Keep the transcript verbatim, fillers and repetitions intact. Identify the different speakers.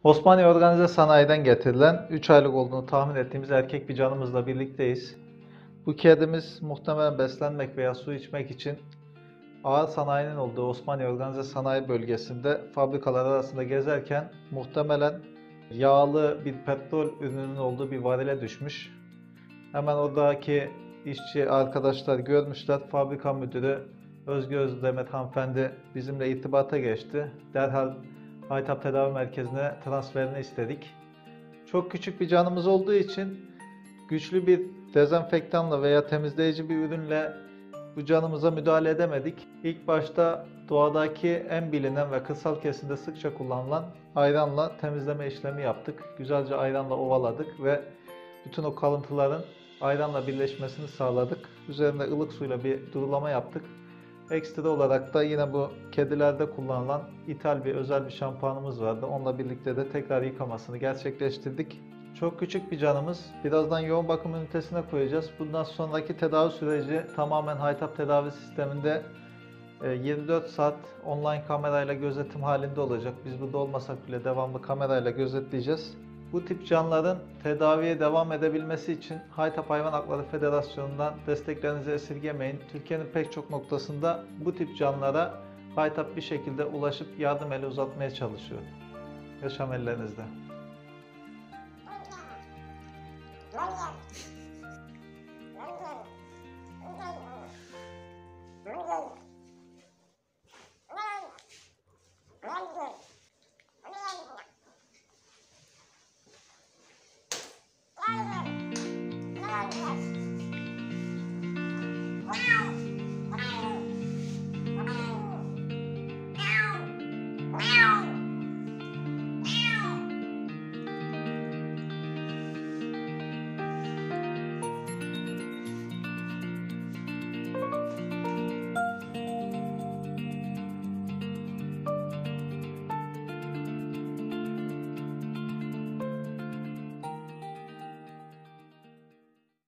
Speaker 1: Osmaniye Organize Sanayi'den getirilen üç aylık olduğunu tahmin ettiğimiz erkek bir canımızla birlikteyiz. Bu kedimiz muhtemelen beslenmek veya su içmek için ağır sanayinin olduğu Osmaniye Organize Sanayi bölgesinde fabrikalar arasında gezerken muhtemelen yağlı bir petrol ürününün olduğu bir varile düşmüş. Hemen oradaki işçi arkadaşlar görmüşler. Fabrika müdürü Özgür Özdemet hanımefendi bizimle irtibata geçti. Derhal Haytap Tedavi Merkezi'ne transferini istedik. Çok küçük bir canımız olduğu için güçlü bir dezenfektanla veya temizleyici bir ürünle bu canımıza müdahale edemedik. İlk başta doğadaki en bilinen ve kırsal kesimde sıkça kullanılan ayranla temizleme işlemi yaptık. Güzelce ayranla ovaladık ve bütün o kalıntıların ayranla birleşmesini sağladık. Üzerinde ılık suyla bir durulama yaptık. Ekstra olarak da yine bu kedilerde kullanılan ithal bir özel bir şampuanımız vardı. Onunla birlikte de tekrar yıkamasını gerçekleştirdik. Çok küçük bir canımız. Birazdan yoğun bakım ünitesine koyacağız. Bundan sonraki tedavi süreci tamamen Haytap tedavi sisteminde yirmi dört saat online kamerayla gözetim halinde olacak. Biz burada olmasak bile devamlı kamerayla gözetleyeceğiz. Bu tip canlıların tedaviye devam edebilmesi için Haytap Hayvan Hakları Federasyonu'ndan desteklerinizi esirgemeyin. Türkiye'nin pek çok noktasında bu tip canlılara Haytap bir şekilde ulaşıp yardım eli uzatmaya çalışıyor. Yaşam ellerinizde.
Speaker 2: Thank you.